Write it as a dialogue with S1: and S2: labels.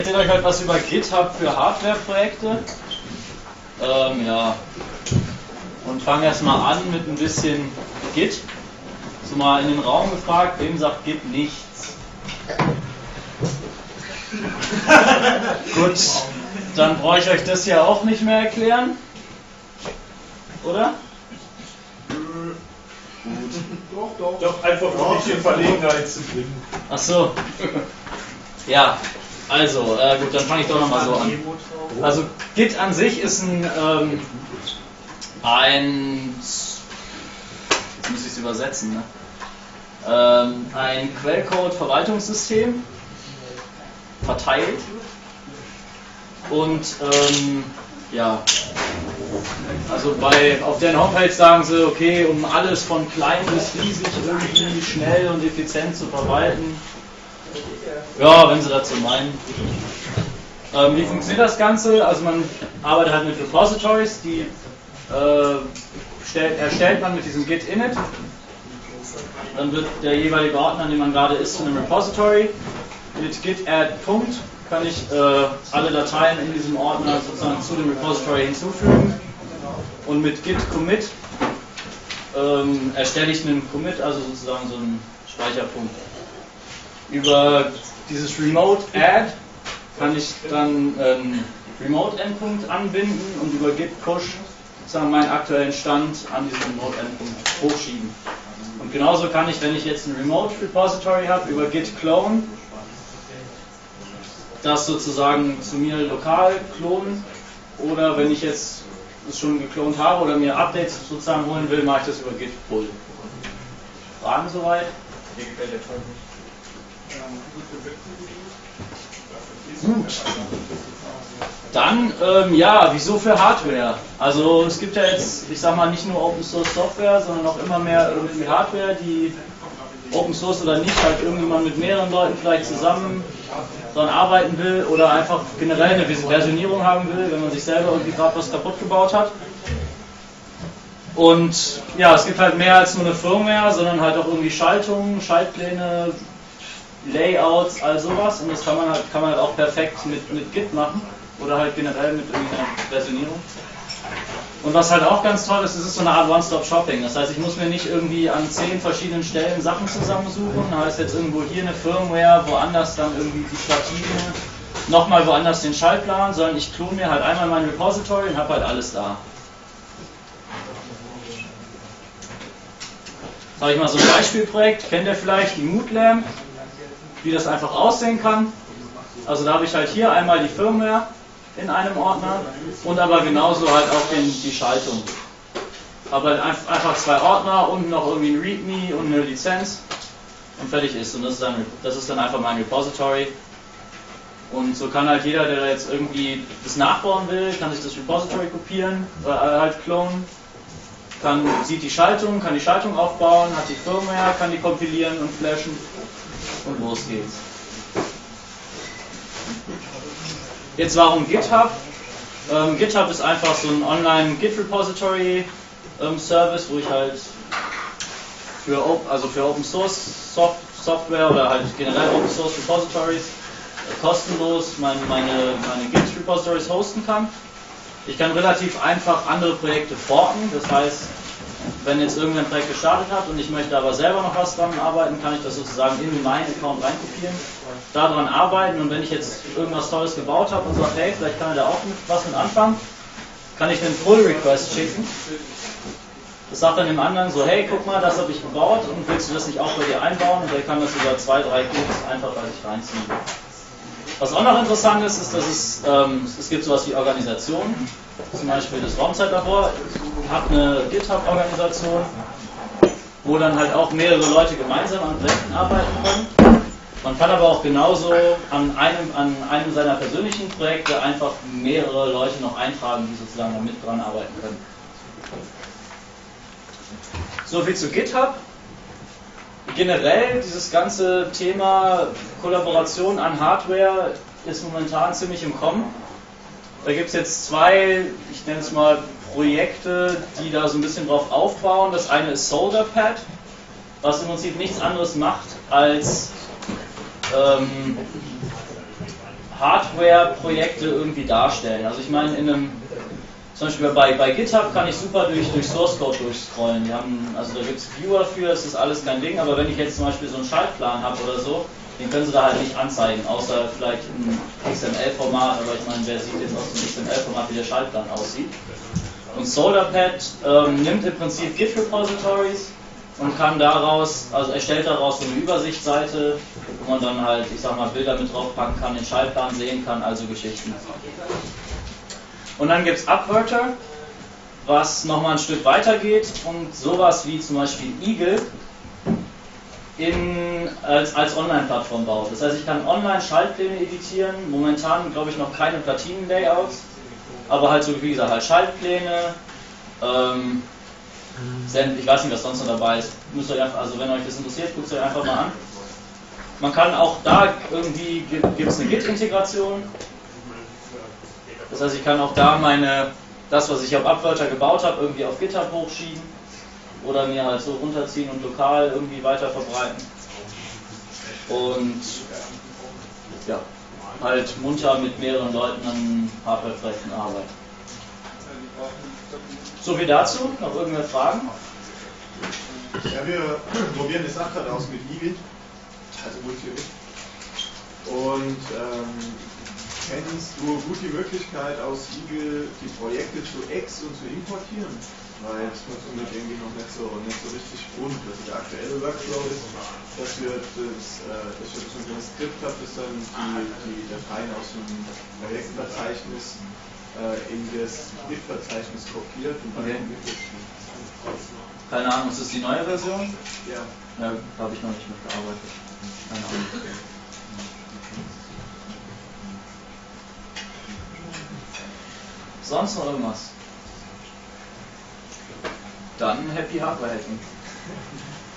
S1: erzähle euch heute was über GitHub für Hardware-Projekte. Ja. Und fange erstmal an mit ein bisschen Git. So mal in den Raum gefragt, wem sagt Git nichts? Gut, dann brauche ich euch das ja auch nicht mehr erklären. Oder?
S2: Doch, einfach um dich in Verlegenheit zu bringen.
S1: Ach so. Ja, also, gut, dann fange ich doch nochmal so an. Also, Git an sich ist jetzt muss ich es übersetzen, ne? Ein Quellcode-Verwaltungssystem, verteilt. Und, ja, also auf deren Homepage sagen sie, okay, um alles von klein bis riesig irgendwie schnell und effizient zu verwalten. Ja, wenn sie dazu meinen. Wie funktioniert das Ganze? Also man arbeitet halt mit Repositories, die erstellt man mit diesem Git init. Dann wird der jeweilige Ordner, an dem man gerade ist, zu einem Repository. Mit git add Punkt kann ich alle Dateien in diesem Ordner sozusagen zu dem Repository hinzufügen. Und mit git commit erstelle ich einen Commit, also sozusagen so einen Speicherpunkt. Über dieses Remote Add kann ich dann einen Remote Endpunkt anbinden und über git push sozusagen meinen aktuellen Stand an diesen Remote Endpunkt hochschieben. Und genauso kann ich, wenn ich jetzt ein Remote Repository habe, über git clone das sozusagen zu mir lokal klonen, oder wenn ich jetzt es schon geklont habe oder mir Updates sozusagen holen will, mache ich das über git pull. Fragen soweit? Mir gefällt der Teil nicht. Gut. Dann, ja, wieso für Hardware? Also es gibt ja jetzt, ich sag mal, nicht nur Open Source Software, sondern auch immer mehr irgendwie Hardware, die Open Source oder nicht, halt irgendjemand mit mehreren Leuten vielleicht zusammen dran arbeiten will oder einfach generell eine Versionierung haben will, wenn man sich selber irgendwie gerade was kaputt gebaut hat. Und ja, es gibt halt mehr als nur eine Firmware, sondern halt auch irgendwie Schaltungen, Schaltpläne, Layouts, all sowas, und das kann man halt auch perfekt mit Git machen oder halt generell mit irgendeiner Versionierung. Und was halt auch ganz toll ist, es ist so eine Art One-Stop-Shopping. Das heißt, ich muss mir nicht irgendwie an 10 verschiedenen Stellen Sachen zusammensuchen. Da heißt jetzt irgendwo hier eine Firmware, woanders dann irgendwie die Platine, nochmal woanders den Schaltplan, sondern ich klone mir halt einmal mein Repository und habe halt alles da. Jetzt habe ich mal so ein Beispielprojekt, kennt ihr vielleicht, die Mood Lamp, wie das einfach aussehen kann. Also da habe ich halt hier einmal die Firmware in einem Ordner und aber genauso halt auch die Schaltung. Aber halt einfach 2 Ordner und noch irgendwie ein README und eine Lizenz und fertig ist. Und das ist dann einfach mein Repository. Und so kann halt jeder, der jetzt irgendwie das nachbauen will, kann sich das Repository kopieren, halt klonen, sieht die Schaltung, kann die Schaltung aufbauen, hat die Firmware, kann die kompilieren und flashen und los geht's. Jetzt warum GitHub? GitHub ist einfach so ein Online-Git-Repository-Service, wo ich halt für Open Source Software oder halt generell Open Source Repositories kostenlos meine Git-Repositories hosten kann. Ich kann relativ einfach andere Projekte forken, das heißt, wenn jetzt irgendein Projekt gestartet hat und ich möchte aber selber noch was dran arbeiten, kann ich das sozusagen in meinen Account reinkopieren, daran arbeiten, und wenn ich jetzt irgendwas Tolles gebaut habe und sage, hey, vielleicht kann er da auch was mit anfangen, kann ich einen Pull-Request schicken. Das sagt dann dem anderen so, hey, guck mal, das habe ich gebaut und willst du das nicht auch bei dir einbauen, und der kann das über 2, 3 Klicks einfach bei sich reinziehen. Was auch noch interessant ist, dass es gibt sowas wie Organisationen, zum Beispiel das Raumzeitlabor hat eine GitHub-Organisation, wo dann halt auch mehrere Leute gemeinsam an Projekten arbeiten können. Man kann aber auch genauso an einem seiner persönlichen Projekte einfach mehrere Leute noch eintragen, die sozusagen da mit dran arbeiten können. So viel zu GitHub. Generell dieses ganze Thema Kollaboration an Hardware ist momentan ziemlich im Kommen. Da gibt es jetzt 2, ich nenne es mal Projekte, die da so ein bisschen drauf aufbauen. Das eine ist SolderPad, was im Prinzip nichts anderes macht, als Hardware-Projekte irgendwie darstellen. Also ich meine, zum Beispiel bei GitHub kann ich super durch Source Code durchscrollen. Also da gibt es Viewer für, es ist alles kein Ding, aber wenn ich jetzt zum Beispiel so einen Schaltplan habe oder so, den können sie da halt nicht anzeigen, außer vielleicht im XML-Format, aber ich meine, wer sieht jetzt aus dem XML-Format, wie der Schaltplan aussieht. Und SolderPad nimmt im Prinzip Git-Repositories und kann daraus, also erstellt daraus so eine Übersichtsseite, wo man dann halt, ich sag mal, Bilder mit draufpacken kann, den Schaltplan sehen kann, also Geschichten. Und dann gibt es Upverter, was nochmal ein Stück weiter geht und sowas wie zum Beispiel Eagle als Online-Plattform baut. Das heißt, ich kann online Schaltpläne editieren, momentan glaube ich noch keine Platinen-Layouts, aber halt so wie gesagt, halt Schaltpläne, ich weiß nicht, was sonst noch dabei ist. Müsst ihr einfach, also wenn euch das interessiert, guckt es euch einfach mal an. Man kann auch da irgendwie, gibt es eine Git-Integration. Das heißt, ich kann auch da das, was ich auf Upverter gebaut habe, irgendwie auf GitHub hochschieben oder mir halt so runterziehen und lokal irgendwie weiter verbreiten. Und ja, halt munter mit mehreren Leuten an Hardware-Projekten arbeiten. So viel dazu. Noch irgendwelche Fragen?
S3: Ja, wir probieren das auch gerade aus mit Eagle, also Multi. Und kennst du gut die Möglichkeit aus Eagle die Projekte zu und zu importieren? Weil das funktioniert irgendwie noch nicht so richtig rund. Also der aktuelle Workflow ist, dass wir so ein Skript haben, das dann die Dateien aus dem Projektverzeichnis in das Git-Verzeichnis kopiert und dann
S1: Keine Ahnung, ist das die neue Version?
S3: Ja.
S1: Ja, da habe ich noch nicht mitgearbeitet. Keine Ahnung. Sonst noch irgendwas? Dann Happy Hardware Hacking.